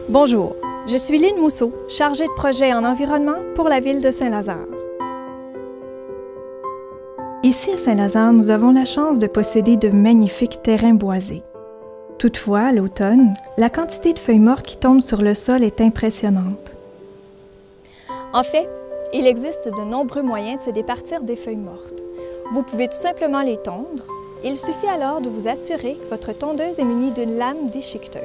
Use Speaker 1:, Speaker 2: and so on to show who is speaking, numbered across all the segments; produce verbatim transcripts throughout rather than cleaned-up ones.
Speaker 1: Bonjour, je suis Lynne Mousseau, chargée de projet en environnement pour la ville de Saint-Lazare. Ici à Saint-Lazare, nous avons la chance de posséder de magnifiques terrains boisés. Toutefois, à l'automne, la quantité de feuilles mortes qui tombent sur le sol est impressionnante. En fait, il existe de nombreux moyens de se départir des feuilles mortes. Vous pouvez tout simplement les tondre. Il suffit alors de vous assurer que votre tondeuse est munie d'une lame déchiqueteuse.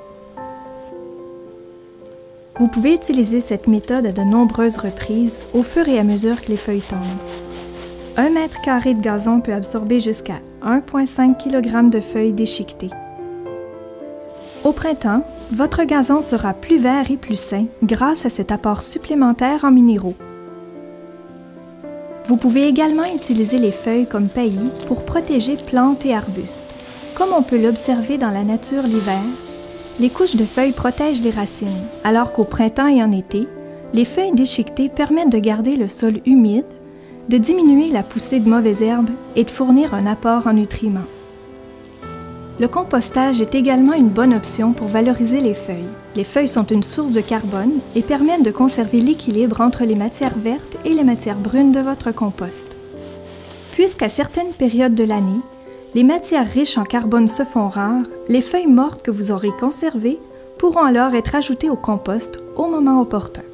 Speaker 1: Vous pouvez utiliser cette méthode à de nombreuses reprises au fur et à mesure que les feuilles tombent. Un mètre carré de gazon peut absorber jusqu'à un virgule cinq kilogramme de feuilles déchiquetées. Au printemps, votre gazon sera plus vert et plus sain grâce à cet apport supplémentaire en minéraux. Vous pouvez également utiliser les feuilles comme paillis pour protéger plantes et arbustes. Comme on peut l'observer dans la nature l'hiver, les couches de feuilles protègent les racines, alors qu'au printemps et en été, les feuilles déchiquetées permettent de garder le sol humide, de diminuer la poussée de mauvaises herbes et de fournir un apport en nutriments. Le compostage est également une bonne option pour valoriser les feuilles. Les feuilles sont une source de carbone et permettent de conserver l'équilibre entre les matières vertes et les matières brunes de votre compost. Puisqu'à certaines périodes de l'année, les matières riches en carbone se font rares, les feuilles mortes que vous aurez conservées pourront alors être ajoutées au compost au moment opportun.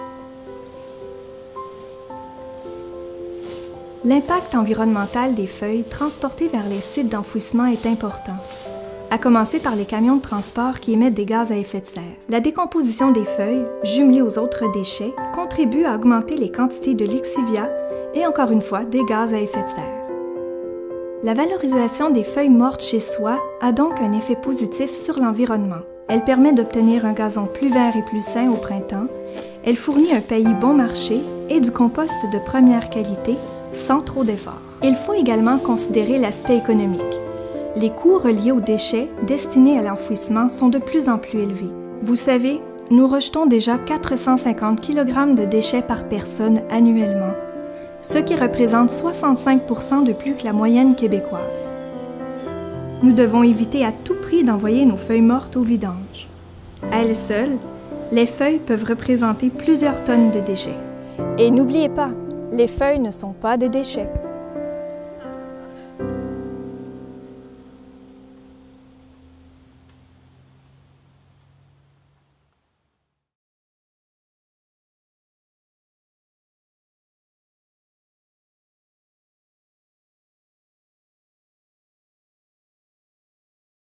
Speaker 1: L'impact environnemental des feuilles transportées vers les sites d'enfouissement est important, à commencer par les camions de transport qui émettent des gaz à effet de serre. La décomposition des feuilles, jumelée aux autres déchets, contribue à augmenter les quantités de lixivia et encore une fois des gaz à effet de serre. La valorisation des feuilles mortes chez soi a donc un effet positif sur l'environnement. Elle permet d'obtenir un gazon plus vert et plus sain au printemps, elle fournit un paillis bon marché et du compost de première qualité sans trop d'efforts. Il faut également considérer l'aspect économique. Les coûts reliés aux déchets destinés à l'enfouissement sont de plus en plus élevés. Vous savez, nous rejetons déjà quatre cent cinquante kilogrammes de déchets par personne annuellement, ce qui représente soixante-cinq pour cent de plus que la moyenne québécoise. Nous devons éviter à tout prix d'envoyer nos feuilles mortes au vidange. À elles seules, les feuilles peuvent représenter plusieurs tonnes de déchets. Et n'oubliez pas, les feuilles ne sont pas des déchets.